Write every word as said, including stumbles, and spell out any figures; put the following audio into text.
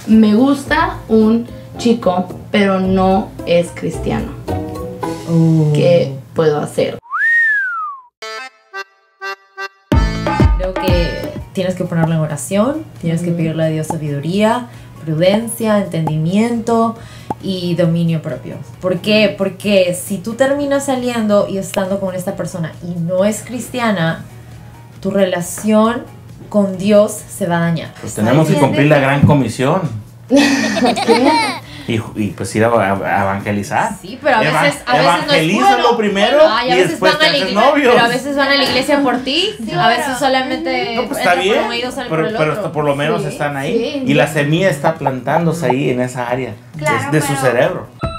me gusta un chico, pero no es cristiano. Uh. ¿Qué puedo hacer? Creo que tienes que ponerlo en oración, tienes mm. que pedirle a Dios sabiduría, prudencia, entendimiento y dominio propio. ¿Por qué? Porque si tú terminas saliendo y estando con esta persona y no es cristiana, tu relación con Dios se va a dañar. Pues tenemos que cumplir la gran comisión. Y, y pues ir a, a, a evangelizar. Sí, pero a veces, a veces evangelízalo no es primero bueno. y, a y veces después van a te haces la novios. Pero a veces van a la iglesia por ti, sí, a veces claro. solamente no, pues está bien, por oídos, pero, por el pero otro. por lo menos sí, están ahí. sí. Y la semilla está plantándose ahí en esa área, claro, de, de su cerebro.